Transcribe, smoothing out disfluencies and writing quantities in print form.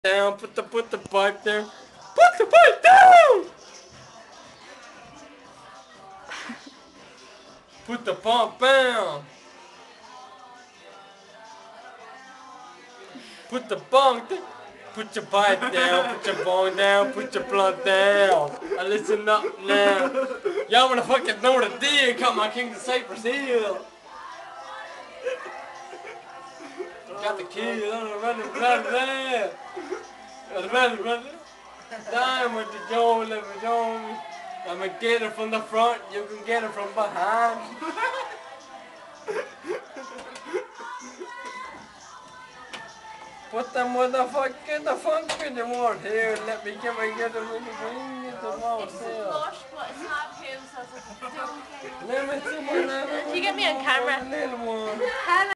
Down, put the pipe down. Put the pipe down! Put the pump down. Put the bong down. Put your pipe down, put your bong down, put your blunt down. And listen up now. Y'all wanna fucking know the deal? Come on, King to Cypress Hill. Got the key on the running there. Running. Down with the Joe, little Joe. I'ma get it from the front, you can get it from behind. Put the motherfucking the funk in the wall here. Let me get it with the ring in the wall It's here. lush, but it's not pale, so it's like, Let me see one. Can you get me on camera? Little one.